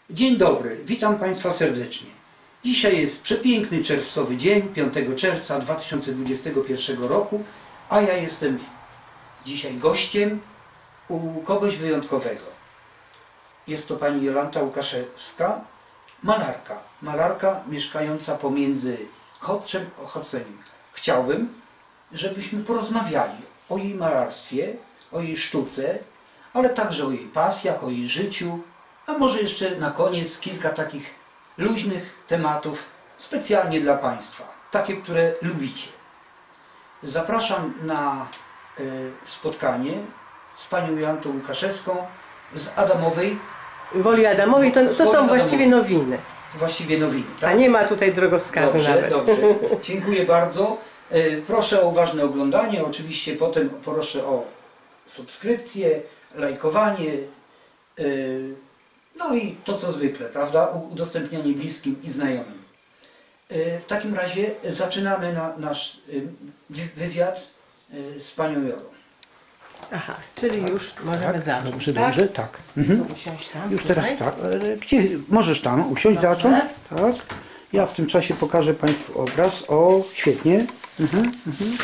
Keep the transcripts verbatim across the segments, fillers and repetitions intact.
Dzień dobry, witam Państwa serdecznie. Dzisiaj jest przepiękny czerwcowy dzień, piątego czerwca dwa tysiące dwudziestego pierwszego roku, a ja jestem dzisiaj gościem u kogoś wyjątkowego. Jest to pani Jolanta Łukaszewska, malarka. Malarka mieszkająca pomiędzy Chodczem a Chodzeniem. Chciałbym, żebyśmy porozmawiali o jej malarstwie, o jej sztuce, ale także o jej pasjach, o jej życiu, a może jeszcze na koniec kilka takich luźnych tematów specjalnie dla Państwa, takie, które lubicie. Zapraszam na y, spotkanie z panią Jolantą Łukaszewską z Adamowej. Woli Adamowej to, to są właściwie nowiny. Właściwie nowiny, tak? A nie ma tutaj drogowskazu dobrze, nawet. Dobrze, dziękuję bardzo. Y, proszę o uważne oglądanie, oczywiście potem proszę o subskrypcję, lajkowanie, y, no i to co zwykle, prawda? Udostępnianie bliskim i znajomym. W takim razie zaczynamy na nasz wywiad z panią Jolą. Aha, czyli tak, już możemy tak, zacząć. Dobrze, tak? dobrze, tak. Mhm. Usiąść tam, już tutaj. teraz tak. Gdzie możesz tam usiąść, Dobrze. zacząć? Tak. Ja w tym czasie pokażę Państwu obraz. O, świetnie. Mhm. Mhm.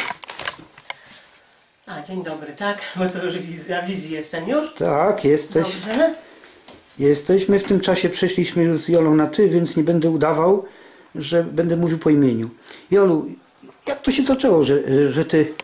A, dzień dobry, tak? Bo to już wiz na wizji jestem już. Tak, jesteś. Dobrze. Jesteśmy. W tym czasie przeszliśmy już z Jolą na ty, więc nie będę udawał, że będę mówił po imieniu. Jolu, jak to się zaczęło, że, że ty...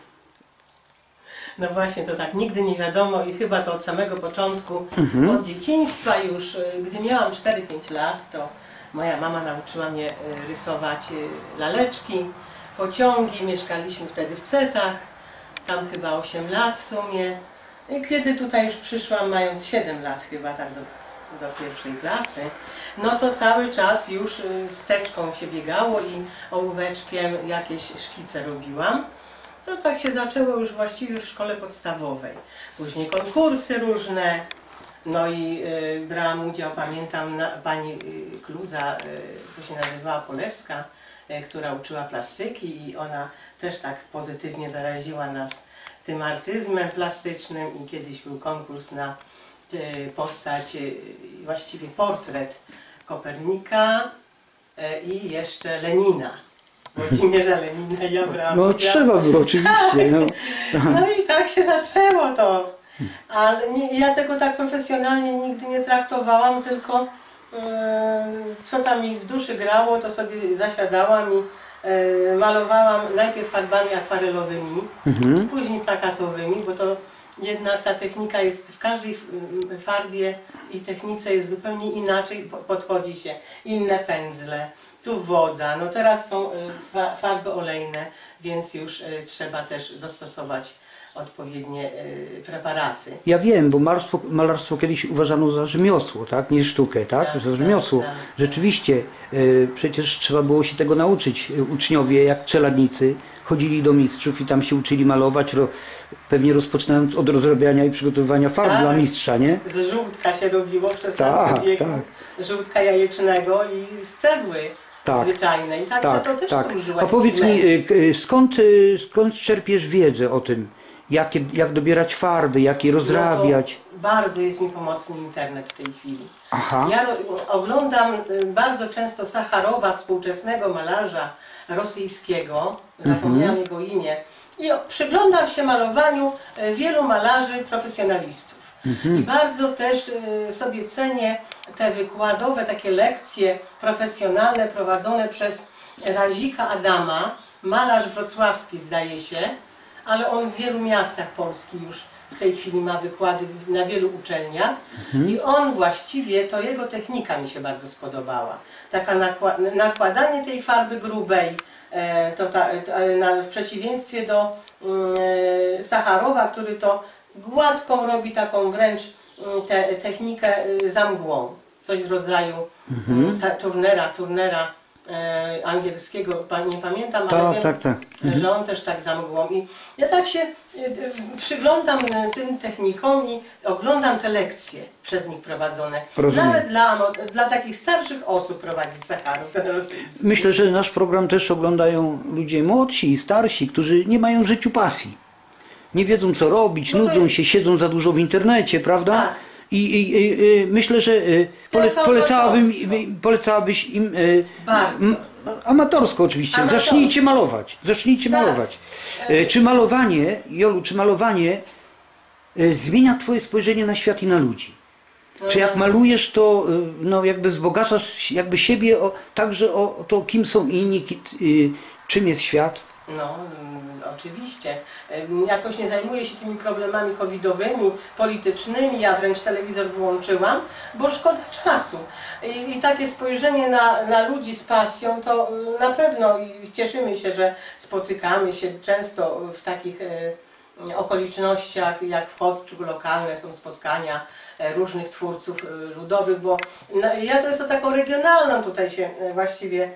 No właśnie, to tak nigdy nie wiadomo i chyba to od samego początku, Mhm. od dzieciństwa już, gdy miałam cztery pięć lat, to moja mama nauczyła mnie rysować laleczki, pociągi, mieszkaliśmy wtedy w Cetach, tam chyba osiem lat w sumie. I kiedy tutaj już przyszłam, mając siedem lat chyba, tak do, do pierwszej klasy, no to cały czas już z teczką się biegało i ołóweczkiem jakieś szkice robiłam. No tak się zaczęło już właściwie w szkole podstawowej. Później konkursy różne, no i y, brałam udział, pamiętam, na, pani y, Kluza, y, to się nazywała Polewska, y, która uczyła plastyki i ona też tak pozytywnie zaraziła nas tym artyzmem plastycznym i kiedyś był konkurs na y, postać, y, właściwie portret Kopernika y, i jeszcze Lenina. Włodzimierza Lenina i ja brałam No udział. trzeba było oczywiście. No. No i tak się zaczęło to. Ale nie, ja tego tak profesjonalnie nigdy nie traktowałam, tylko yy, co tam mi w duszy grało, to sobie zasiadałam i yy, malowałam najpierw farbami akwarelowymi, Mhm. później plakatowymi, bo to jednak ta technika jest w każdej farbie i technice jest zupełnie inaczej, podchodzi się, inne pędzle, tu woda, no teraz są farby olejne, więc już trzeba też dostosować odpowiednie preparaty. Ja wiem, bo malarstwo, malarstwo kiedyś uważano za rzemiosło, tak? Nie sztukę, tak? Tak, za rzemiosło. tak, tak. Rzeczywiście, y, przecież trzeba było się tego nauczyć. Uczniowie, jak czeladnicy, chodzili do mistrzów i tam się uczyli malować, ro, pewnie rozpoczynając od rozrabiania i przygotowywania farb Tak. dla mistrza, nie? Z żółtka się robiło w szesnastym Tak, wieku, tak. żółtka jajecznego i z cegły Tak, zwyczajnej. Także tak, to też tak. służyło. A powiedz mi, y, y, skąd, y, skąd czerpiesz wiedzę o tym? Jakie, jak dobierać farby, jak je rozrabiać? No bardzo jest mi pomocny internet w tej chwili. Aha. Ja oglądam bardzo często Sacharowa, współczesnego malarza rosyjskiego, zapomniałam Mhm. jego imię, i przyglądam się malowaniu wielu malarzy profesjonalistów. Mhm. I bardzo też sobie cenię te wykładowe takie lekcje profesjonalne prowadzone przez Razika Adama, malarz wrocławski zdaje się, ale on w wielu miastach Polski już w tej chwili ma wykłady na wielu uczelniach. Mhm. I on właściwie, to jego technika mi się bardzo spodobała. Taka nakła nakładanie tej farby grubej, e, to ta, to, na, w przeciwieństwie do e, Sacharowa, który to gładką robi taką wręcz te, technikę za mgłą. Coś w rodzaju mhm. ta, Turnera, Turnera e, angielskiego, nie pamiętam, ale tak, wiem, tak, tak. Mhm. że on też tak za mgłą. I ja tak się y, przyglądam tym technikom i oglądam te lekcje przez nich prowadzone. Rozumiem. Nawet dla, dla takich starszych osób prowadzi Sacharów ten rosyjski. Myślę, że nasz program też oglądają ludzie młodsi i starsi, którzy nie mają w życiu pasji. Nie wiedzą co robić, No to- nudzą się, siedzą za dużo w internecie, prawda? Tak. I, i, i myślę, że pole, polecałabym, polecałabyś im Bardzo. amatorsko oczywiście. Amatorsko. Zacznijcie malować. Zacznijcie Tak. malować. Czy malowanie, Jolu, czy malowanie zmienia twoje spojrzenie na świat i na ludzi? Czy jak malujesz, to no, jakby wzbogacasz jakby siebie o, także o to, kim są inni, ki, czym jest świat? No, mm, oczywiście. Ym, Jakoś nie zajmuję się tymi problemami covidowymi, politycznymi, ja wręcz telewizor wyłączyłam, bo szkoda czasu. I, i takie spojrzenie na, na ludzi z pasją, to y, na pewno i cieszymy się, że spotykamy się często w takich y, okolicznościach, jak w Chodczu lokalne są spotkania y, różnych twórców y, ludowych, bo no, ja to jest o taką regionalną tutaj się y, właściwie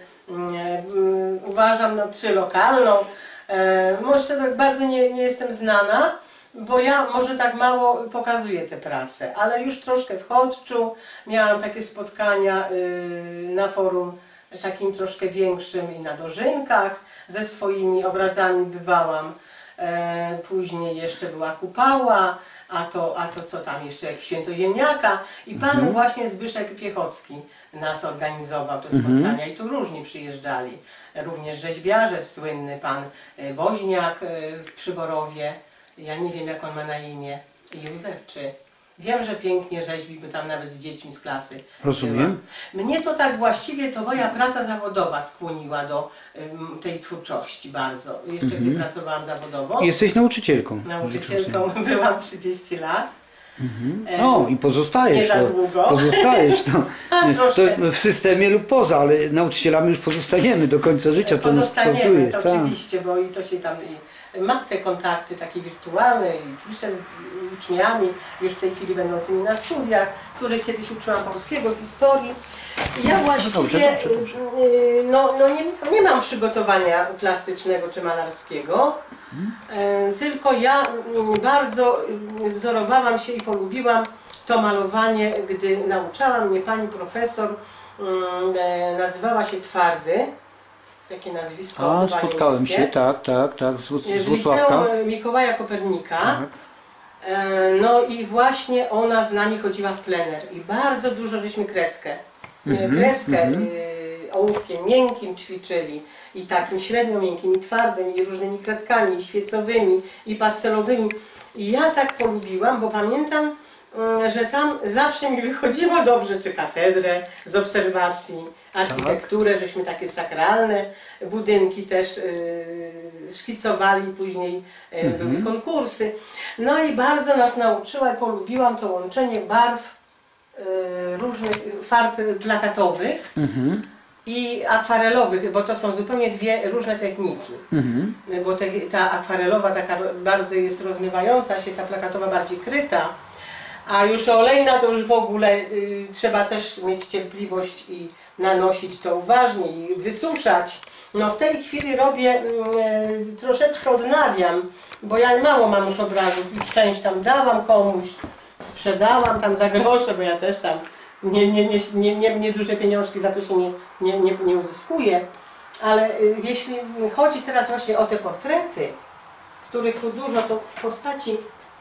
uważam, no, czy lokalną. E, może tak bardzo nie, nie jestem znana, bo ja może tak mało pokazuję te prace, ale już troszkę w Chodczu miałam takie spotkania y, na forum takim troszkę większym i na Dożynkach ze swoimi obrazami bywałam. E, później jeszcze była Kupała, a to, a to co tam jeszcze, jak Święto Ziemniaka i pan Mhm. właśnie Zbyszek Piechocki nas organizował te spotkania mhm. i tu różni przyjeżdżali. Również rzeźbiarze, słynny pan Woźniak w Przyborowie, ja nie wiem jak on ma na imię, Józef czy... Wiem, że pięknie rzeźbi, by tam nawet z dziećmi z klasy. Rozumiem. Była. Mnie to tak właściwie, to moja praca zawodowa skłoniła do um, tej twórczości bardzo. Jeszcze Mhm. gdy pracowałam zawodowo. Jesteś nauczycielką. Nauczycielką byłam trzydzieści lat. Mhm. No i pozostajesz. Nie za długo. Pozostajesz. To, A, to w systemie lub poza, ale nauczycielami już pozostajemy do końca życia. To nas Pozostaniemy, kształtuje. to Tak. oczywiście, bo i to się tam i mam te kontakty takie wirtualne i piszę z uczniami, już w tej chwili będącymi na studiach, których kiedyś uczyłam polskiego, historii. I ja właściwie dobrze, dobrze, dobrze. No, no nie, nie mam przygotowania plastycznego czy malarskiego, hmm. tylko ja bardzo wzorowałam się i polubiłam to malowanie, gdy nauczała mnie pani profesor, nazywała się Twardy. Takie nazwisko. A, spotkałem niemieckie. się, tak, tak, tak, z, z Włocławka. W Mikołaja Kopernika. Tak. No i właśnie ona z nami chodziła w plener i bardzo dużo żeśmy kreskę, mm-hmm, kreskę mm-hmm. ołówkiem miękkim ćwiczyli i takim średnio miękkim i twardym i różnymi kredkami i świecowymi i pastelowymi. I ja tak polubiłam, bo pamiętam, że tam zawsze mi wychodziło dobrze, czy katedrę z obserwacji, architekturę, żeśmy takie sakralne budynki też yy, szkicowali, później yy, mm-hmm. były konkursy. No i bardzo nas nauczyła i polubiłam to łączenie barw, yy, różnych farb plakatowych mm-hmm. i akwarelowych, bo to są zupełnie dwie różne techniki. Mm-hmm. Bo te, ta akwarelowa taka bardzo jest rozmywająca się, ta plakatowa bardziej kryta. A już olejna to już w ogóle y, trzeba też mieć cierpliwość i nanosić to uważnie i wysuszać. No w tej chwili robię, y, troszeczkę odnawiam, bo ja mało mam już obrazów, już część tam dałam komuś, sprzedałam tam za grosze, bo ja też tam nie, nie, nie, nie, nie, nie duże pieniążki za to się nie, nie, nie, nie uzyskuję. Ale y, jeśli chodzi teraz właśnie o te portrety, których tu dużo, to postaci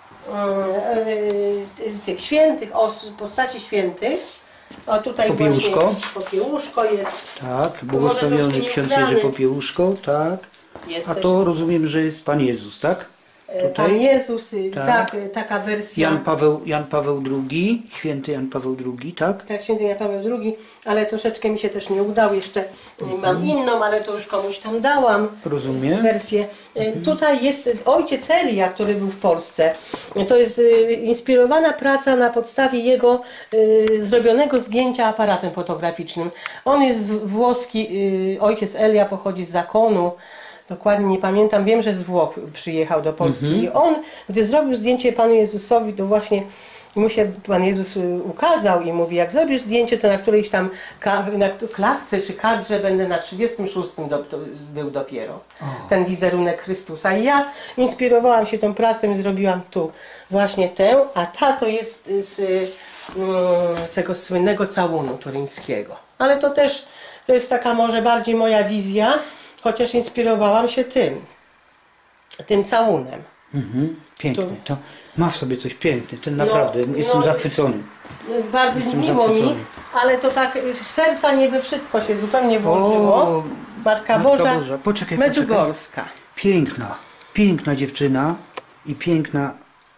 tych świętych, osób, postaci świętych. O tutaj Popiełuszko. Właśnie Popiełuszko jest. Tak, błogosławiony ksiądz Jerzy Popiełuszko, tak. Jest A to rozumiem, że jest Pan Jezus, tak? Tutaj? Pan Jezus, tak. tak, taka wersja. Jan Paweł, Jan Paweł drugi, święty Jan Paweł drugi, tak? Tak, święty Jan Paweł drugi, ale troszeczkę mi się też nie udał, jeszcze mhm. mam inną, ale to już komuś tam dałam. Rozumiem. Wersję. Mhm. Tutaj jest ojciec Elia, który był w Polsce. To jest inspirowana praca na podstawie jego y, zrobionego zdjęcia aparatem fotograficznym. On jest włoski, y, ojciec Elia pochodzi z zakonu. Dokładnie nie pamiętam, wiem, że z Włoch przyjechał do Polski mm-hmm. i on, gdy zrobił zdjęcie Panu Jezusowi, to właśnie mu się Pan Jezus ukazał i mówi, jak zrobisz zdjęcie, to na którejś tam na klatce czy kadrze będę na trzydziestym szóstym do, to był dopiero oh. ten wizerunek Chrystusa. I ja inspirowałam się tą pracą i zrobiłam tu właśnie tę, a ta to jest z, z tego słynnego całunu turyńskiego. Ale to też, to jest taka może bardziej moja wizja, chociaż inspirowałam się tym, tym całunem. Mhm, piękne. To, Ma w sobie coś piękne, ten naprawdę, No, jestem no, zachwycony. Bardzo Jestem miło mi, zachwycony. ale to tak z serca nie we wszystko się zupełnie włożyło. O, Matka, Matka Boża, Boża. Poczekaj, Medjugorska. Piękna, piękna dziewczyna i piękna.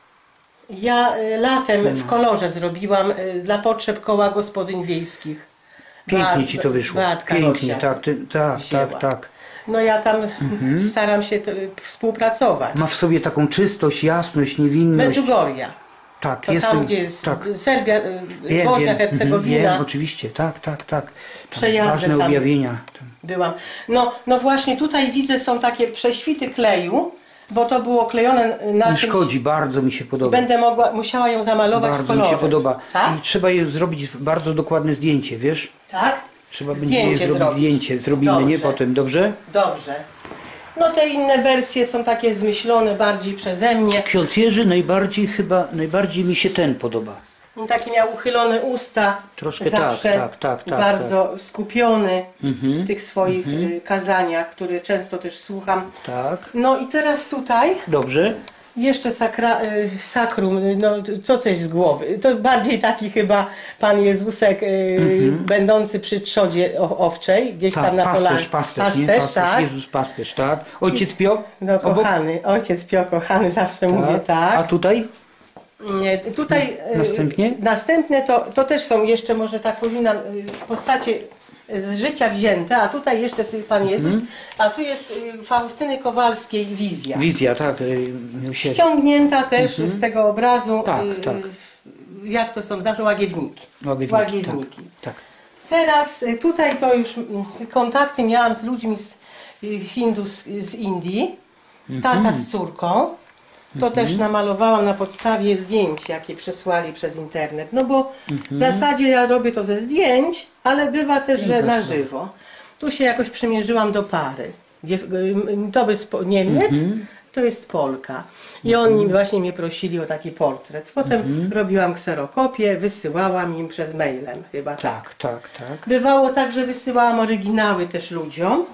Ja y, latem w kolorze zrobiłam y, dla potrzeb koła gospodyń wiejskich. Pięknie Ba- ci to wyszło. Beatka Pięknie, Rosia tak, ty, tak, wzięła. tak, tak. No ja tam staram się t- współpracować. Ma w sobie taką czystość, jasność, niewinność. Medjugorja. Tak, To jestem, tam, gdzie jest tak. Serbia, y, Wiem, Bośnia, wiem, Hercegowina. wiem, oczywiście, tak, tak, tak. Tam Przejazdem ważne tam objawienia. Byłam. No, no właśnie tutaj widzę, są takie prześwity kleju, bo to było klejone na Nie czymś. szkodzi, bardzo mi się podoba. Będę mogła, musiała ją zamalować w Bardzo mi kolorze. się podoba. Tak? I trzeba je zrobić bardzo dokładne zdjęcie, wiesz? Tak? Trzeba będzie Zdjęcie je zrobić, zrobić. zdjęcie. Zrobimy, Dobrze. nie potem, dobrze? Dobrze. No te inne wersje są takie zmyślone bardziej przeze mnie. Ksiądz Jerzy najbardziej chyba, najbardziej mi się ten podoba. Takie miał uchylone usta. Troszkę zawsze tak, tak, tak, tak, bardzo skupiony Mhm. w tych swoich y, kazaniach, które często też słucham. Tak, No i teraz tutaj dobrze. jeszcze sakra, y, sakrum, y, no co coś z głowy. To bardziej taki chyba Pan Jezusek y, będący przy trzodzie o- owczej, gdzieś Tak, tam na pasterz, polanie. pasterz, nie? Pasterz, Pasterz, tak. Jezus pasterz, tak. Ojciec Pio? No obok? kochany, ojciec Pio kochany, zawsze mówię A tak. tutaj? Nie, tutaj y, Następnie? następne to, to też są jeszcze, może tak powinnam, y, postacie z życia wzięte, a tutaj jeszcze sobie Pan Jezus, a tu jest y, Faustyny Kowalskiej wizja. Wizja, tak. y, miłosierdzie. Ściągnięta też z tego obrazu, Tak, y, tak. jak to są zawsze łagiewniki. Łagiewniki, Łagiewniki. Tak. Teraz y, tutaj to już mm, kontakty miałam z ludźmi z y, Hindus z Indii, tata z córką. To też namalowałam na podstawie zdjęć, jakie przesłali przez internet. No bo w zasadzie ja robię to ze zdjęć, ale bywa też, że na żywo. Tu się jakoś przymierzyłam do pary. Gdzie, to jest po- Niemiec, to jest Polka. I oni właśnie mnie prosili o taki portret. Potem robiłam kserokopię, wysyłałam im przez mailem chyba tak. Tak, tak, tak. Bywało tak, że wysyłałam oryginały też ludziom.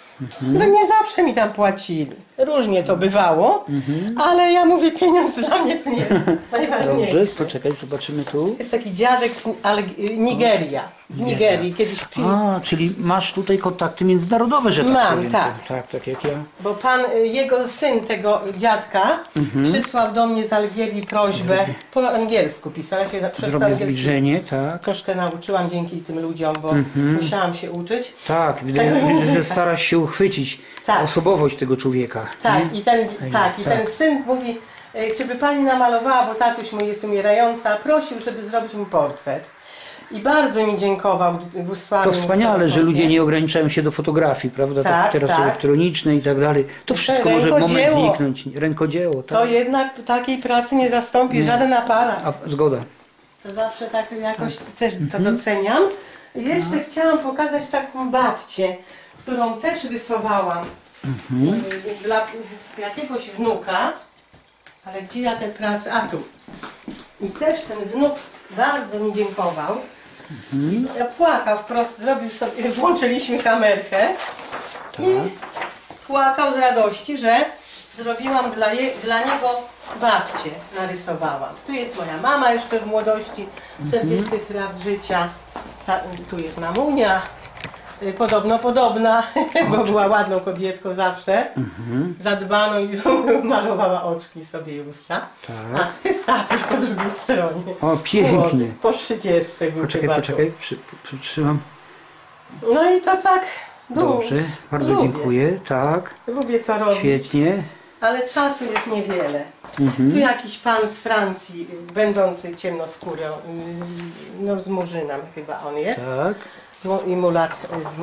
No nie zawsze mi tam płacili. Różnie to bywało, ale ja mówię, pieniądz dla mnie to nie jest najważniejsze. Dobrze, poczekaj, zobaczymy tu. Jest taki dziadek z Alg- Nigeria, z Nigerii, kiedyś pi- A, czyli masz tutaj kontakty międzynarodowe, że tak Mam, powiem. tak. Tak, tak jak ja. bo pan, y, jego syn tego dziadka przysłał do mnie z Algierii prośbę, po angielsku pisała się, przez Zrobię angielsku zbliżenie, tak. troszkę nauczyłam dzięki tym ludziom, bo musiałam się uczyć. Tak, widzę, Tego widzę, że języka. starasz się uchwycić Tak. osobowość tego człowieka. Tak, nie? i ten, tak, i tak. ten syn mówi, e, czy by pani namalowała, bo tatuś mój jest umierający, a prosił, żeby zrobić mu portret. I bardzo mi dziękował, gdy wysłał To mi wspaniale, że kserokopię. ludzie nie ograniczają się do fotografii, prawda? Tak, teraz tak. elektroniczne i tak dalej. To wszystko może w moment rękodzieło. zniknąć. Rękodzieło, To tak. jednak takiej pracy nie zastąpi żaden aparat. A, zgoda. To zawsze tak jakoś też to doceniam. I jeszcze chciałam pokazać taką babcię, którą też rysowałam y, dla jakiegoś wnuka, ale gdzie ja tę pracę? A tu. I też ten wnuk bardzo mi dziękował. Ja płakał wprost, zrobił sobie, włączyliśmy kamerkę i płakał z radości, że zrobiłam dla, je, dla niego babcię, narysowałam. Tu jest moja mama jeszcze w młodości, czterdziestych lat życia. Ta, tu jest mamunia, y, podobno podobna, bo była ładną kobietką zawsze. Zadbano i malowała oczki sobie i usta. A Tak. to jest tatuś po drugiej stronie. O, pięknie. Młody, po trzydziestce był Poczekaj, chyba. poczekaj, przy, przytrzymam. No i to tak. Dobrze, bardzo lubię. dziękuję. Tak, Lubię to robić. świetnie. Ale czasu jest niewiele. Mhm. Tu jakiś pan z Francji, będący ciemnoskórą, no z Murzynem chyba on jest. Tak, Z, mu- I mulat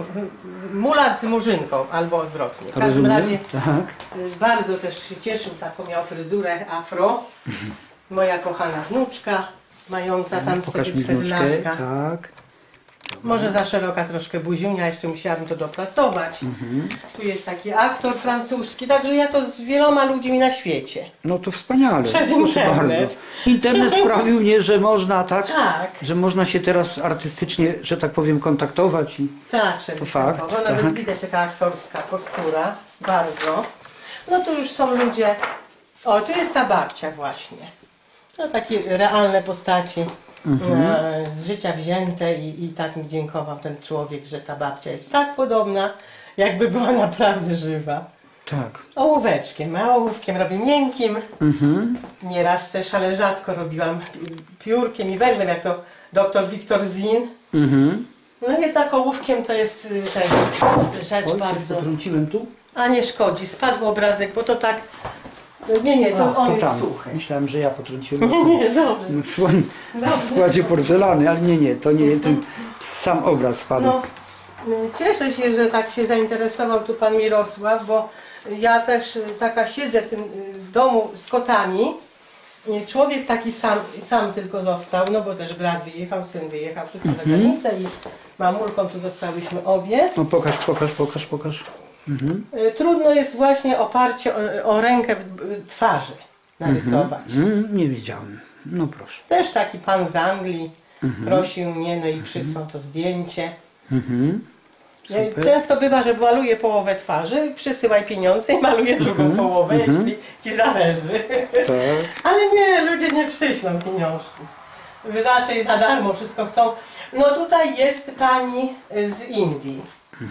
z, mulat z Murzynką, albo odwrotnie. W każdym rozumiem. razie Tak. y, bardzo też się cieszył, taką miał fryzurę afro. Moja kochana wnuczka, mająca tam Pokaż wtedy mi cztery wnuczkę. latka. Tak. Może za szeroka troszkę buziunia, jeszcze musiałabym to dopracować. Mhm. Tu jest taki aktor francuski, także ja to z wieloma ludźmi na świecie. No to wspaniale. Przez Proszę internet. bardzo. Internet sprawił mnie, że można tak, Tak, że można się teraz artystycznie, że tak powiem, kontaktować. I... zawsze To fakt, występował. Nawet tak. widać taka aktorska postura, bardzo. No tu już są ludzie. O, tu jest ta babcia właśnie. No takie realne postaci Mhm. e, z życia wzięte i, i tak mi dziękował ten człowiek, że ta babcia jest tak podobna, jakby była naprawdę żywa. Tak. Ołóweczkiem, a ołówkiem robię miękkim. Mhm. Nieraz też, ale rzadko robiłam piórkiem i węglem, jak to doktor Wiktor Zin. Mhm. No jednak ołówkiem to jest y, ten, rzecz Oj, bardzo... potrąciłem tu? A nie szkodzi, spadł obrazek, bo to tak... Nie, nie, to A, on to jest tam. suchy. Myślałem, że ja potrąciłem. Nie, nie, dobrze. W słoń- w Dobrze. składzie porcelany, ale nie, nie, to nie, ten sam obraz spadł. No, y, cieszę się, że tak się zainteresował tu pan Mirosław, bo ja też y, taka siedzę w tym y, domu z kotami. Y, Człowiek taki sam, sam tylko został, no bo też brat wyjechał, syn wyjechał, wszystko za granicę i mamulką tu zostałyśmy obie. No pokaż, pokaż, pokaż, pokaż. Mhm. Y, Trudno jest właśnie oparcie o, o rękę y, twarzy narysować. Mm, nie wiedziałem. No proszę. Też taki pan z Anglii prosił mnie, no i przysłał to zdjęcie. Mhm. Ja- Super. Często bywa, że maluję połowę twarzy, przysyłaj pieniądze i maluję drugą połowę, jeśli ci zależy. Tak. Ale nie, ludzie nie przyślą pieniążków. Raczej za darmo wszystko chcą. No tutaj jest pani z Indii.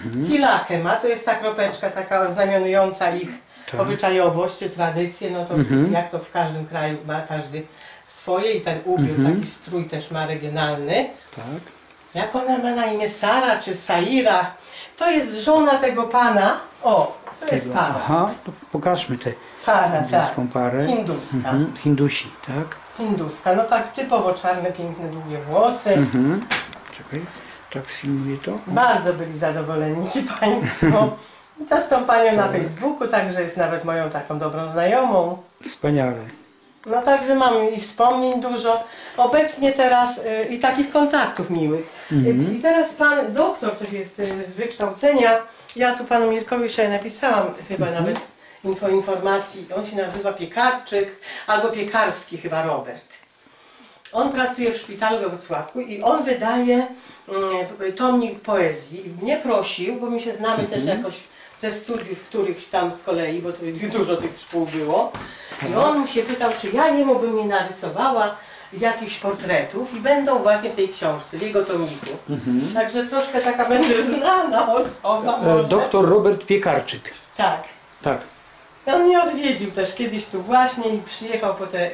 Tilake ma, to jest ta kropeczka taka znamionująca ich Tak. obyczajowość, czy tradycję, no to jak to w każdym kraju ma każdy swoje i ten ubiór, taki strój też ma regionalny. Tak. Jak ona ma na imię? Sara czy Saira? To jest żona tego pana. O, to jest Tego. para. Aha, to pokażmy tę Para, tak. induską parę. Hinduska. Mhm. Hindusi, tak. Hinduska. No tak typowo czarne, piękne, długie włosy. Mhm. Czekaj, tak sfilmuję to. Bardzo byli zadowoleni ci państwo. I to z tą panią na Facebooku, także jest nawet moją taką dobrą znajomą. Wspaniale. No także mamy i wspomnień dużo. Obecnie teraz y, i takich kontaktów miłych. Y, I teraz pan doktor, który jest y, z wykształcenia, ja tu panu Mirkowi wczoraj napisałam chyba nawet info informacji, on się nazywa Piekarczyk albo Piekarski chyba Robert. On pracuje w szpitalu we Wrocławku i on wydaje y, tomnik poezji. Mnie prosił, bo my się znamy też jakoś ze studiów którychś tam z kolei, bo tu dużo tych szkół było. I on się pytał, czy ja nie bym nie narysowała jakichś portretów i będą właśnie w tej książce, w jego tomiku. Także troszkę taka będzie znana osoba. E, może. doktor Robert Piekarczyk. Tak. Tak. On mnie odwiedził też kiedyś tu właśnie i przyjechał po te, y,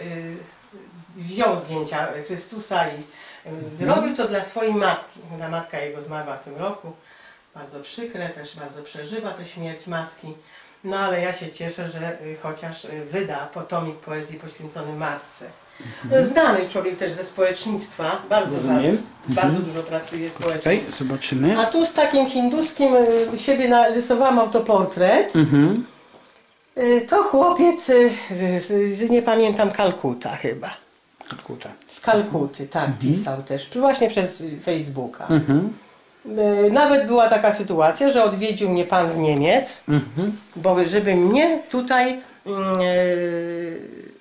wziął zdjęcia Chrystusa i y, robił to dla swojej matki. Ta matka jego zmarła w tym roku. Bardzo przykre, też bardzo przeżywa tę śmierć matki. No ale ja się cieszę, że y, chociaż y, wyda potomik poezji poświęcony matce. Znany człowiek też ze społecznictwa, bardzo, Rozumiem. bardzo, bardzo dużo pracuje społecznie. Okej, zobaczymy. A tu z takim hinduskim y, siebie narysowałam autoportret. Mhm. Y, To chłopiec, y, z, z, nie pamiętam, Kalkuta chyba. Kalkuta. Z Kalkuty, tak, pisał też, właśnie przez y, Facebooka. Mhm. Y, Nawet była taka sytuacja, że odwiedził mnie pan z Niemiec, Mhm. bo żeby mnie tutaj, mm, y,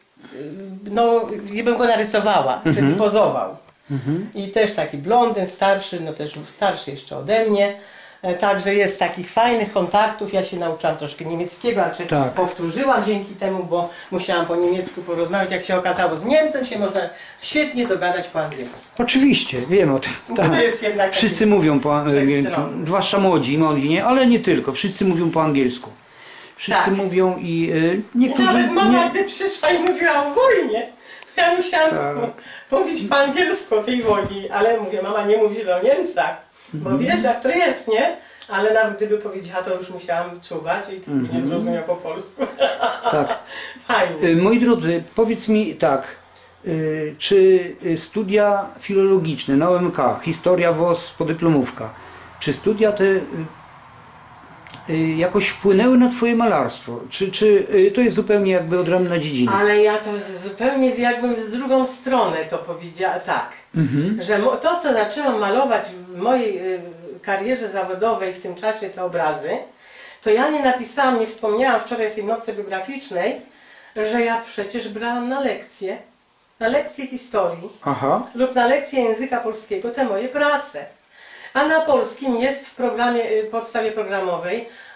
no, żebym go narysowała, żeby pozował. Mhm. I też taki blondyn, starszy, no też starszy jeszcze ode mnie. E, Także jest takich fajnych kontaktów. Ja się nauczyłam troszkę niemieckiego, a czy Tak. powtórzyłam dzięki temu, bo musiałam po niemiecku porozmawiać. Jak się okazało, z Niemcem się można świetnie dogadać po angielsku. Oczywiście, wiem o tym. Tak. To jest jednak taki- Wszyscy mówią po angielsku, wszechstronny. zwłaszcza młodzi, młodzi, nie? Ale nie tylko, wszyscy mówią po angielsku. Wszyscy Tak. mówią i y, I niektórzy nawet mama, nie... gdy przyszła i mówiła o wojnie, to ja musiałam Tak. po- mówić po angielsku o tej wojnie, ale mówię, mama, nie mów źle o Niemcach, bo Mhm. wiesz jak to jest, nie? Ale nawet gdyby powiedziała, to już musiałam czuwać i Mhm. nie zrozumiał po polsku. Tak. Fajnie. Y, Moi drodzy, powiedz mi tak, y, czy y, studia filologiczne na O M K, historia W O S, podyplomówka, czy studia te y, y, jakoś wpłynęły na twoje malarstwo? Czy, czy y, to jest zupełnie jakby odrębna dziedzina? Ale ja to z- zupełnie jakbym z drugą stronę to powiedziała, tak, Mhm. że mo- to co zaczęłam malować w mojej y, karierze zawodowej w tym czasie, te obrazy, to ja nie napisałam, nie wspomniałam wczoraj w tej nocy biograficznej, że ja przecież brałam na lekcje, na lekcje historii Aha. lub na lekcje języka polskiego te moje prace. A na polskim jest w programie, y, podstawie programowej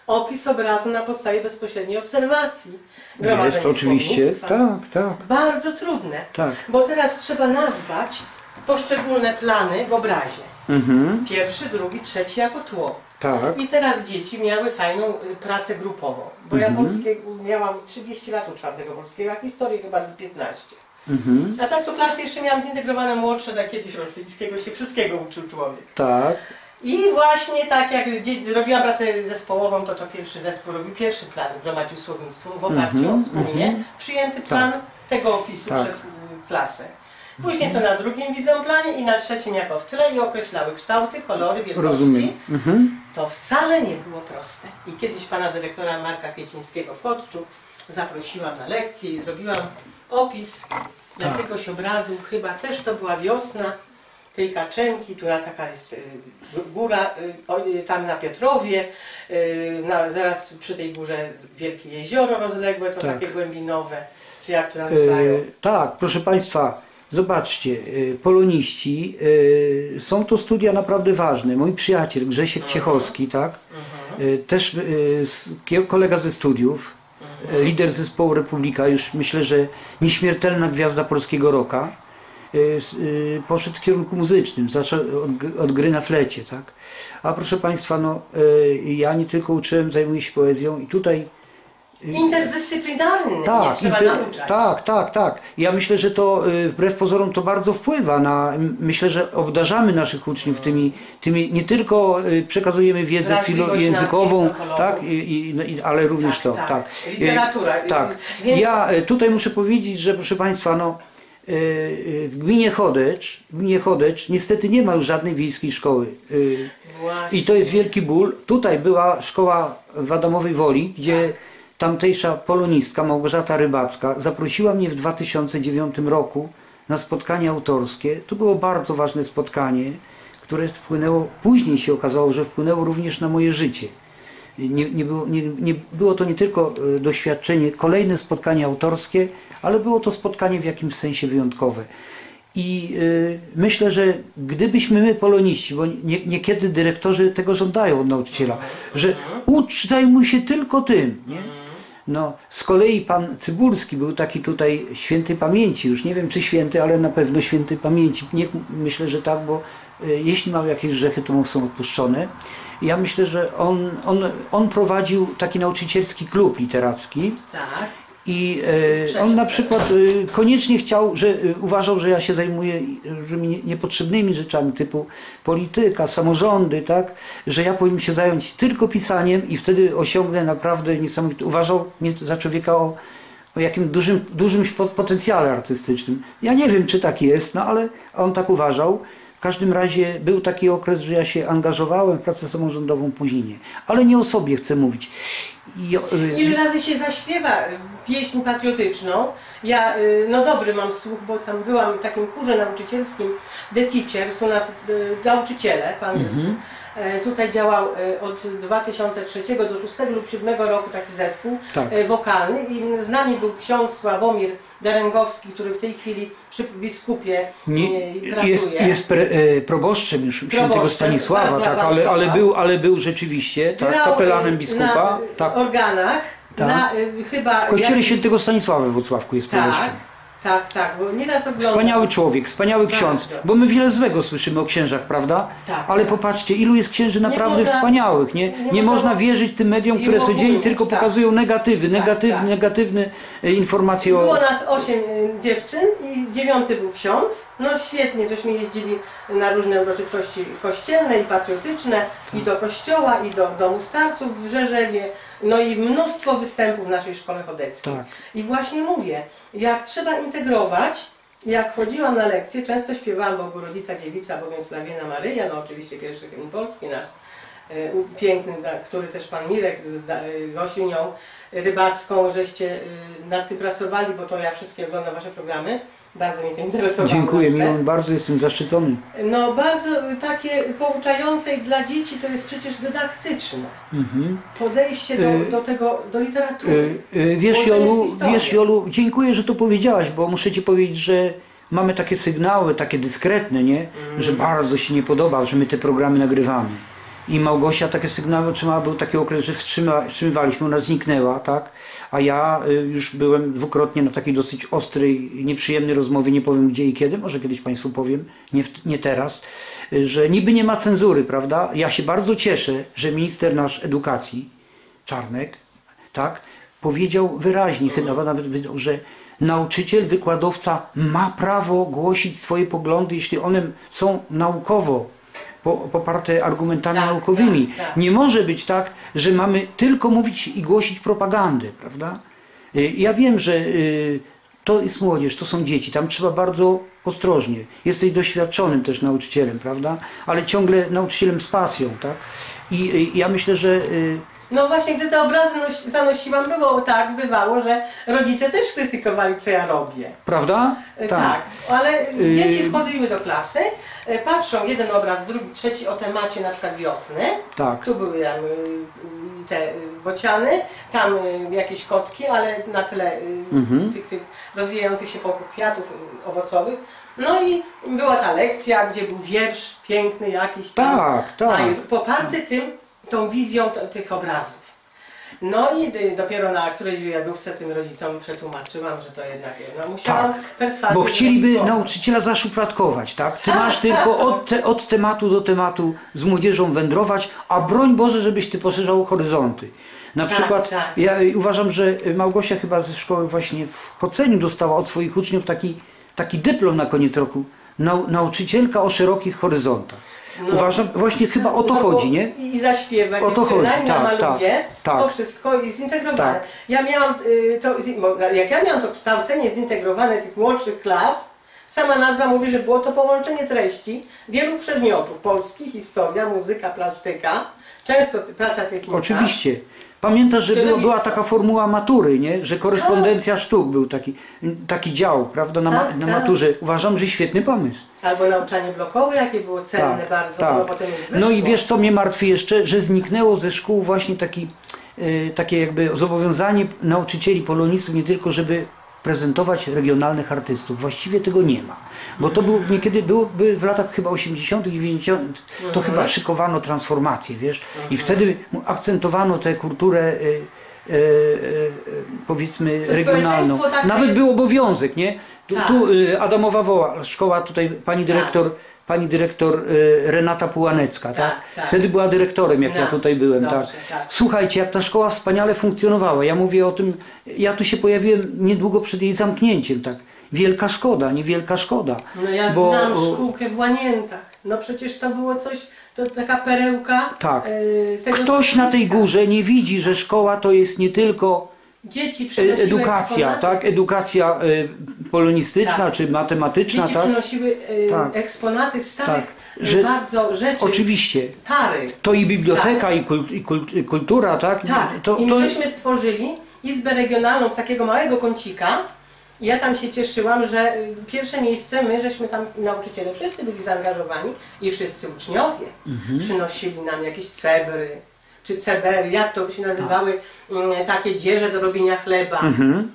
opis obrazu na podstawie bezpośredniej obserwacji. Gromadzenie Jest oczywiście, słownictwa. tak, tak. Bardzo trudne, Tak. bo teraz trzeba nazwać poszczególne plany w obrazie. Mhm. Pierwszy, drugi, trzeci jako tło. Tak. I teraz dzieci miały fajną y, pracę grupową, bo Mhm. ja polskie, miałam trzydzieści lat uczyłam tego polskiego, a historii chyba piętnaście. Mhm. A tak to klasy jeszcze miałam zintegrowane młodsze, tak kiedyś rosyjskiego się wszystkiego uczył człowiek. Tak. I właśnie tak jak dzie- zrobiłam pracę zespołową, to to pierwszy zespół robił pierwszy plan, gromadził słownictwo w oparciu Mhm, o wspólnie mhm. przyjęty plan tego opisu Tak. przez y, klasę. Później co na drugim widzą planie i na trzecim jako w tle i określały kształty, kolory, wielkości. Rozumiem. Mhm. To wcale nie było proste. I kiedyś pana dyrektora Marka Kwiecińskiego w Chodczu zaprosiłam na lekcję i zrobiłam opis Tak. jakiegoś obrazu, chyba też to była wiosna tej Kaczemki, która taka jest y, góra, y, o, y, tam na Piotrowie, y, na, zaraz przy tej górze wielkie jezioro rozległe, to Tak. takie głębinowe, czy jak to nazywają. E, tak, proszę Państwa, zobaczcie, e, poloniści, e, są to studia naprawdę ważne. Mój przyjaciel Grzesiek Mhm. Ciechowski, tak, Mhm. e, też e, s- kie- kolega ze studiów, e, lider zespołu Republika, już myślę, że nieśmiertelna gwiazda polskiego rocka, e, s- e, poszedł w kierunku muzycznym, zaczął od, g- od gry na flecie, tak. A proszę Państwa, no, e, ja nie tylko uczyłem, zajmuję się poezją i tutaj Interdyscyplinarny, nie tak, trzeba i te- nauczać. tak, tak, tak. Ja myślę, że to y, wbrew pozorom to bardzo wpływa na, m- myślę, że obdarzamy naszych uczniów tymi, tymi nie tylko y, przekazujemy wiedzę Wrażliwość filo- na językową, pięknokolorów. tak, i, i, no i, ale również Tak, to, tak. tak. Literatura. Y, tak. Więc- Ja y, tutaj muszę powiedzieć, że proszę Państwa, no y, y, w gminie Chodecz, w gminie Chodecz niestety nie ma już żadnej wiejskiej szkoły. Y, Właśnie. I to jest wielki ból. Tutaj była szkoła w Adamowej Woli, gdzie Tak. tamtejsza polonistka Małgorzata Rybacka zaprosiła mnie w dwa tysiące dziewiątym roku na spotkanie autorskie. To było bardzo ważne spotkanie, które wpłynęło, później się okazało, że wpłynęło również na moje życie. Nie, nie, było, nie, nie było to nie tylko e, doświadczenie, kolejne spotkanie autorskie, ale było to spotkanie w jakimś sensie wyjątkowe. I y, myślę, że gdybyśmy my poloniści, bo nie, niekiedy dyrektorzy tego żądają od nauczyciela, że ucz, zajmuj się tylko tym, nie? No, z kolei pan Cybulski był taki tutaj święty pamięci, już nie wiem czy święty, ale na pewno święty pamięci. Nie, myślę, że tak, bo y, jeśli miał jakieś grzechy, to mu są odpuszczone. Ja myślę, że on, on, on prowadził taki nauczycielski klub literacki. Tak. I e, Sprzeciw on na tego. przykład e, koniecznie chciał, że e, uważał, że ja się zajmuję e, że mi nie- niepotrzebnymi rzeczami typu polityka, samorządy, tak, że ja powinien się zająć tylko pisaniem i wtedy osiągnę naprawdę niesamowite. Uważał mnie za człowieka o, o jakim dużym, dużym po- potencjale artystycznym. Ja nie wiem, czy tak jest, no ale on tak uważał. W każdym razie był taki okres, że ja się angażowałem w pracę samorządową, później nie. Ale nie o sobie chcę mówić. I, e, Ile razy się zaśpiewa y, pieśń patriotyczną? Ja, y, no dobry mam słuch, bo tam byłam w takim chórze nauczycielskim, The Teachers, u nas y, nauczyciele po angielsku. Mhm. E, Tutaj działał e, od dwa tysiące trzeciego do dwa tysiące szóstego lub dwa tysiące siódmego roku taki zespół Tak. e, wokalny i z nami był ksiądz Sławomir Daręgowski, który w tej chwili przy biskupie Nie, e, pracuje. jest, jest pre, e, proboszczem już świętego Proboszczem, Stanisława, bardzo tak, ale, ale, awansował. był, ale był rzeczywiście tak, Grał, kapelanem e, biskupa. na Tak, organach, Tak. na e, chyba... w kościele jakiś- świętego Stanisława we Włocławku jest proboszczem. Tak, tak, tak, bo nieraz oglądam. Wspaniały człowiek, wspaniały ksiądz, Bardzo. bo my wiele złego słyszymy o księżach, prawda? Tak, Ale tak. popatrzcie, ilu jest księży naprawdę można- wspaniałych, nie? nie Nie, można- można wierzyć tym mediom, i które codziennie ogólnie, tylko tak. pokazują negatywy, Tak, negatyw, tak. negatywne e, informacje o... Było nas osiem y, dziewczyn i dziewiąty był ksiądz. No świetnie, żeśmy jeździli na różne uroczystości kościelne i patriotyczne i do kościoła, i do domu starców w Rzeżewie. No i mnóstwo występów w naszej szkole chodeckiej. Tak. I właśnie mówię, jak trzeba integrować, jak chodziłam na lekcje, często śpiewałam Bogu Rodzica Dziewica, bowiem Slawiena Maryja, no oczywiście pierwszy hymn polski nasz, e, u- piękny, tak, który też pan Mirek z da- e, Gosiunią Rybacką, żeście e, nad tym pracowali, bo to ja wszystkie oglądam wasze programy, bardzo mnie to interesowało. Dziękuję, naprawdę. mi bardzo jestem zaszczycony. No bardzo takie pouczające i dla dzieci to jest przecież dydaktyczne. Mhm. Podejście do, Y, do tego, do literatury. Y, y, Wiesz, Bo to jest Jolu, historia. wiesz Jolu, dziękuję, że to powiedziałaś, bo muszę Ci powiedzieć, że mamy takie sygnały, takie dyskretne, nie? Że bardzo się nie podoba, że my te programy nagrywamy. I Małgosia takie sygnały otrzymała, był taki okres, że wstrzyma, wstrzymywaliśmy, ona zniknęła, tak? A ja y, już byłem dwukrotnie na takiej dosyć ostrej, nieprzyjemnej rozmowie, nie powiem gdzie i kiedy, może kiedyś Państwu powiem, nie, w, nie teraz, y, że niby nie ma cenzury, prawda? Ja się bardzo cieszę, że minister nasz edukacji, Czarnek, tak, powiedział wyraźnie, chyba nawet wydał, że nauczyciel, wykładowca ma prawo głosić swoje poglądy, jeśli one są naukowo poparte argumentami tak, naukowymi. tak, tak. Nie może być tak, że mamy tylko mówić i głosić propagandę, prawda? Ja wiem, że to jest młodzież, to są dzieci, tam trzeba bardzo ostrożnie. Jesteś doświadczonym też nauczycielem, prawda? Ale ciągle nauczycielem z pasją, tak? I ja myślę, że no właśnie, gdy te obrazy nosi, zanosiłam, było tak, bywało, że rodzice też krytykowali, co ja robię. Prawda? Tak, tak, ale dzieci wchodziły do klasy, patrzą jeden obraz, drugi, trzeci o temacie na przykład wiosny. Tak. Tu były tam te bociany, tam jakieś kotki, ale na tyle mhm. tych, tych rozwijających się wokół kwiatów owocowych. No i była ta lekcja, gdzie był wiersz piękny jakiś tam, tak, tak. poparty tym, tą wizją tych obrazów. No i dopiero na którejś wywiadówce tym rodzicom przetłumaczyłam, że to jednak no, musiałam tak, perswadywać. bo chcieliby nauczyciela zaszufladkować, tak? Ty tak, masz tylko od, te, od tematu do tematu z młodzieżą wędrować, a broń Boże, żebyś ty poszerzał horyzonty. Na tak, przykład tak. ja uważam, że Małgosia chyba ze szkoły właśnie w Choceniu dostała od swoich uczniów taki, taki dyplom na koniec roku. Nau, nauczycielka o szerokich horyzontach. No, uważam, właśnie chyba o to no, chodzi, nie? I zaśpiewać, o to i chodzi, tak, maluje, tak, to wszystko jest zintegrowane. Tak. Ja miałam y, to, jak ja miałam to kształcenie zintegrowane tych młodszych klas, sama nazwa mówi, że było to połączenie treści wielu przedmiotów, polski, historia, muzyka, plastyka, często praca techniczna. Oczywiście. Pamiętasz, że była, była taka formuła matury, nie? Że korespondencja tak. sztuk był taki, taki dział, prawda, na, tak, ma, na tak. maturze. Uważam, że świetny pomysł. Albo nauczanie blokowe, jakie było cenne tak, bardzo, tak. bo potem już wyszło. No i wiesz, co mnie martwi jeszcze, że zniknęło ze szkół właśnie taki, y, takie jakby zobowiązanie nauczycieli polonistów, nie tylko, żeby prezentować regionalnych artystów. Właściwie tego nie ma. Bo to był, niekiedy był, by w latach chyba osiemdziesiątych, dziewięćdziesiątych to mhm. chyba szykowano transformację, wiesz, mhm. i wtedy akcentowano tę kulturę y, y, y, powiedzmy to regionalną. Tak Nawet jest... był obowiązek, nie? Tu, tak. tu y, Adamowa Woła, szkoła tutaj, pani dyrektor, tak. pani dyrektor y, Renata Pułanecka, tak? tak? tak. Wtedy była dyrektorem, jak Znam. ja tutaj byłem, Dobrze, tak? tak. Słuchajcie, jak ta szkoła wspaniale funkcjonowała. Ja mówię o tym, ja tu się pojawiłem niedługo przed jej zamknięciem, tak? Wielka szkoda, nie wielka szkoda. No ja bo, znam szkółkę w Łaniętach. No przecież to było coś, to taka perełka. Tak. Yy, tego Ktoś na tej górze nie widzi, że szkoła to jest nie tylko dzieci edukacja, tak? Edukacja y, polonistyczna tak. czy matematyczna. Dzieci tak? przynosiły y, tak. eksponaty starych tak. Że, bardzo rzeczy. Oczywiście. Tary. To i biblioteka, i, kult, i, kult, i kultura, tak? Tak. To, I my to... żeśmy stworzyli izbę regionalną z takiego małego kącika. Ja tam się cieszyłam, że pierwsze miejsce my, żeśmy tam nauczyciele, wszyscy byli zaangażowani i wszyscy uczniowie mhm. przynosili nam jakieś cebry, czy cebery, jak to się nazywały, A. takie dzieże do robienia chleba, mhm.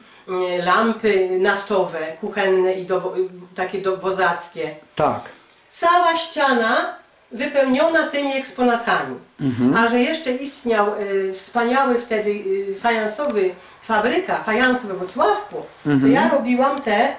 lampy naftowe, kuchenne i do, takie dowozackie. Tak. Cała ściana wypełniona tymi eksponatami. Mhm. A że jeszcze istniał y, wspaniały wtedy y, fajansowy fabryka, fajansu we Wrocławku, mhm. to ja robiłam te,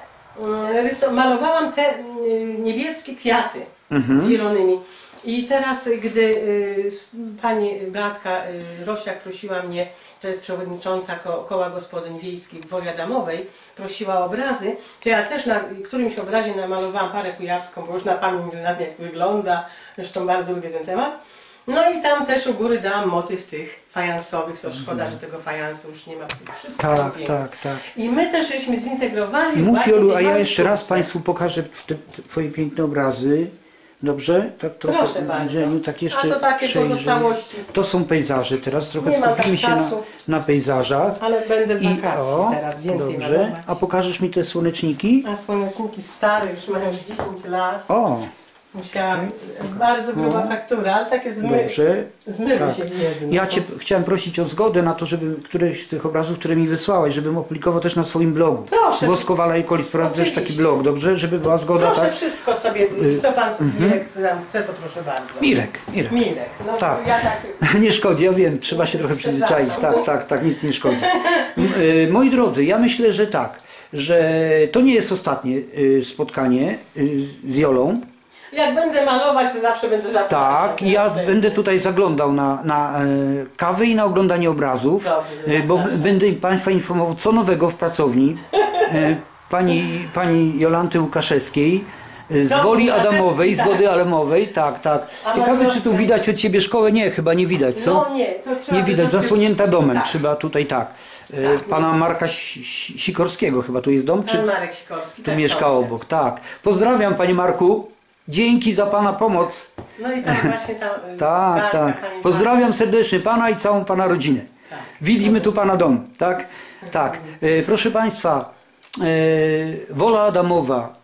y, malowałam te y, niebieskie kwiaty mhm. z zielonymi. I teraz, gdy y, pani Beatka y, Rosiak prosiła mnie, to jest przewodnicząca ko Koła Gospodyń Wiejskich w Woli Adamowej, prosiła o obrazy, to ja też na którymś obrazie namalowałam parę kujawską, bo już na pamięć znam, jak wygląda, zresztą bardzo lubię ten temat. No i tam też u góry dałam motyw tych fajansowych, to szkoda, że tego fajansu już nie ma. Wszystko tak, tak, tak. I my też żeśmy zintegrowali. Mów, Jolu, a ja jeszcze raz Państwu pokażę te, te Twoje piękne obrazy. Dobrze? Tak trochę, Proszę bardzo. Tak jeszcze a to takie przejrzę. pozostałości. To są pejzaże. Teraz trochę nie skupimy się na, na pejzażach. Ale będę w wakacji o, teraz więcej dobrze. malować. A pokażesz mi te słoneczniki? A słoneczniki stare, już mają dziesięć lat. O, Musiałam, Okay. bardzo gruba No. faktura, ale takie zmy, Dobrze. zmyły Tak. się jedno. Ja Cię chciałem prosić o zgodę na to, żeby któreś z tych obrazów, które mi wysłałaś, żebym opublikował też na swoim blogu. Proszę. Boskowala i Kolis, też taki Oczywiście. blog, dobrze? Żeby była zgoda, Proszę tak? wszystko sobie, co pan Mirek nam chce, to proszę bardzo. Mirek, Mirek. Mirek, no Tak. ja tak... Nie szkodzi, ja wiem, trzeba się trochę przyzwyczaić. Tak, tak, tak, nic nie szkodzi. M- y, Moi drodzy, ja myślę, że tak, że to nie jest ostatnie y, spotkanie y, z Jolą. Jak będę malować, to zawsze będę zapraszać. Tak, i ja będę tutaj zaglądał na, na e, kawy i na oglądanie obrazów, Dobrze, e, bo zapraszam. będę Państwa informował, co nowego w pracowni e, pani, pani Jolanty Łukaszewskiej e, z Znowu Woli Łukaszewskiej, Adamowej, z tak. Wody Adamowej, tak, tak. A Ciekawe, czy tu Mariowska? widać od Ciebie szkołę? Nie, chyba nie widać, co? No nie, to trzeba... Nie widać, troszkę- zasłonięta domem, Tak. trzeba tutaj tak. E, Tak, Pana nie Marka widać. Si- Sikorskiego chyba tu jest dom, czy Pan Marek Sikorski tu też mieszka sąsiad. obok, tak. Pozdrawiam Panie Marku, dzięki za Pana pomoc. No i tam właśnie tam... y, Tak, Bartka, tak. pani Pozdrawiam serdecznie Pana i całą Pana rodzinę. Tak. Widzimy tu Pana dom, tak? Tak. E, proszę Państwa, e, Wola Adamowa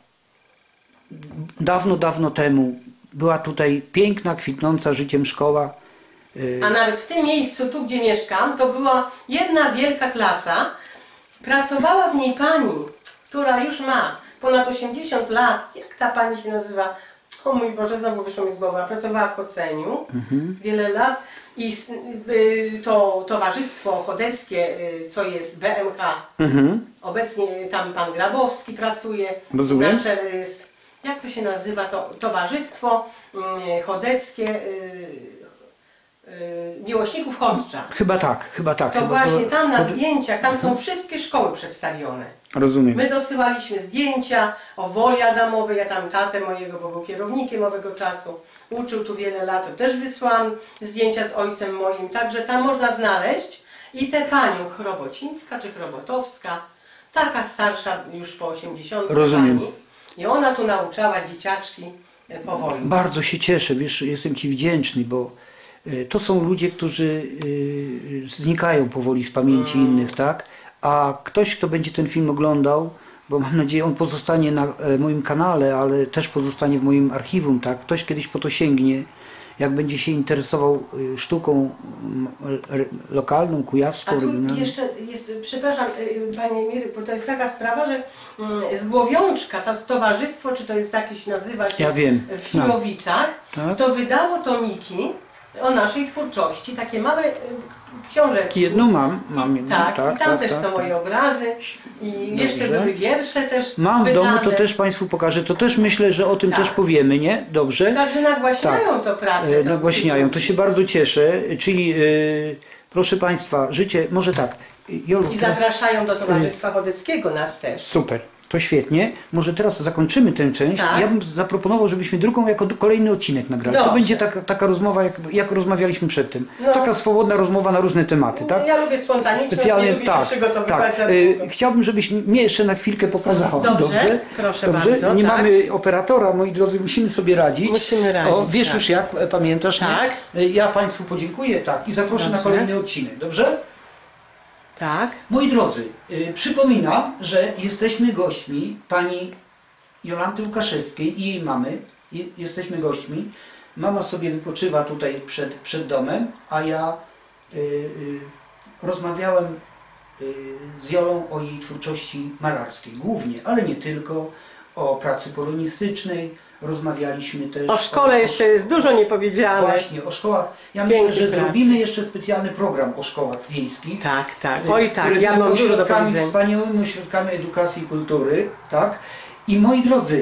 dawno, dawno temu była tutaj piękna, kwitnąca życiem szkoła. E, A nawet w tym miejscu, tu gdzie mieszkam, to była jedna wielka klasa. Pracowała w niej pani, która już ma ponad osiemdziesiąt lat. Jak ta pani się nazywa? O mój Boże, znowu wyszło mi z głowy. Pracowała w Koceniu wiele lat i s- y, to towarzystwo chodeckie, y, co jest B M H, mhm. obecnie tam pan Grabowski pracuje. Rozumiem. Na czele jest, jak to się nazywa, to towarzystwo y, chodeckie y, y, miłośników Chodcza. Chyba tak, chyba tak. To chyba właśnie tam na pod- zdjęciach, tam są wszystkie szkoły przedstawione. Rozumiem. My dosyłaliśmy zdjęcia o Woli Adamowej, ja tam tatę mojego, bo był kierownikiem owego czasu, uczył tu wiele lat, to też wysłałam zdjęcia z ojcem moim, także tam można znaleźć i tę panią Chrobocińska czy Chrobotowska, taka starsza już po osiemdziesiątce Rozumiem. pani, i ona tu nauczała dzieciaczki e, po wojnie. Bardzo się cieszę, wiesz, jestem Ci wdzięczny, bo e, to są ludzie, którzy e, znikają powoli z pamięci Mm. innych, tak? A ktoś, kto będzie ten film oglądał, bo mam nadzieję, on pozostanie na e, moim kanale, ale też pozostanie w moim archiwum, tak? Ktoś kiedyś po to sięgnie, jak będzie się interesował e, sztuką m, r- lokalną, A kujawską, tu regionalną. jeszcze jest, przepraszam y, Panie Miry, bo to jest taka sprawa, że mm, z Głowiączka, to stowarzyństwo, czy to jest jakieś, nazywa się Ja wiem, w znam. Siłowicach, Tak. to wydało tomiki o naszej twórczości, takie małe y, książeczki. Jedną mam, mam jedną, Tak, tak, i tam tak, też tak, są moje obrazy i Dobrze. jeszcze były wiersze też Mam w wydane. domu, to też Państwu pokażę, to też myślę, że o tym Tak. też powiemy, nie? Dobrze? Także nagłaśniają Tak. to pracę. E, Nagłaśniają, to się bardzo cieszę, czyli e, proszę Państwa, życie, może tak, Jolu, I teraz, zapraszają do Towarzystwa Chodeckiego nas też. super, to świetnie, może teraz zakończymy tę część, Tak. ja bym zaproponował, żebyśmy drugą jako kolejny odcinek nagrali, to Dobrze. będzie taka, taka rozmowa, jak, jak rozmawialiśmy przedtem, No. taka swobodna rozmowa na różne tematy, tak? Ja lubię spontaniczność, Specjalnie, nie lubię tak, się przygotowywać tak. za E, długo. Chciałbym, żebyś mnie jeszcze na chwilkę pokazała. Dobrze, proszę Dobrze? bardzo, Nie tak. mamy operatora, moi drodzy, musimy sobie radzić. Musimy radzić, O, wiesz tak. już jak, e, pamiętasz, Tak. nie? E, Ja Państwu podziękuję, tak, i zaproszę na Dobrze. kolejny odcinek, dobrze? Tak. Moi drodzy, y, przypominam, że jesteśmy gośćmi pani Jolanty Łukaszewskiej i jej mamy. Je, jesteśmy gośćmi. Mama sobie wypoczywa tutaj przed, przed domem, a ja y, y, rozmawiałem y, z Jolą o jej twórczości malarskiej. Głównie, ale nie tylko. O pracy polonistycznej. Rozmawialiśmy też O szkole jeszcze jest dużo niepowiedziane. Właśnie, o szkołach. Ja Pięknej myślę, że pracy. zrobimy jeszcze specjalny program o szkołach wiejskich. Tak, tak. Y, Oj tak, które ja były mam dużo do ośrodkami, powiedzenia. wspaniałymi ośrodkami edukacji i kultury, tak? I moi drodzy,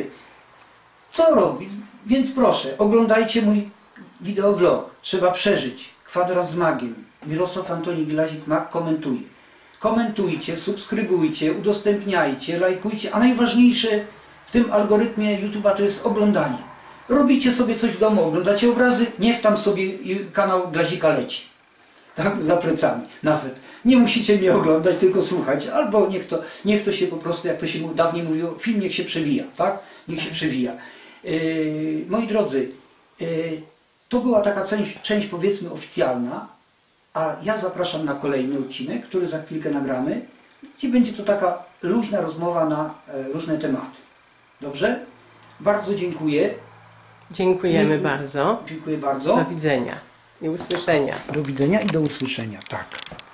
co robić? Więc proszę, oglądajcie mój wideovlog. Trzeba przeżyć. Kwadrat z magiem. Mirosław Antoni Glazik Mag komentuje. Komentujcie, subskrybujcie, udostępniajcie, lajkujcie, a najważniejsze w tym algorytmie YouTube'a to jest oglądanie. Robicie sobie coś w domu, oglądacie obrazy, niech tam sobie kanał Glazika leci. Tak, za plecami nawet. Nie musicie mnie oglądać, tylko słuchać, albo niech to, niech to się po prostu, jak to się dawniej mówiło, film niech się przewija, tak? Niech się przewija. Yy, moi drodzy, yy, to była taka część, część powiedzmy oficjalna, a ja zapraszam na kolejny odcinek, który za chwilkę nagramy, gdzie będzie to taka luźna rozmowa na e, różne tematy. Dobrze? Bardzo dziękuję Dziękujemy Dziękuję. bardzo. Dziękuję bardzo. Do widzenia i usłyszenia. Do widzenia i do usłyszenia. Tak.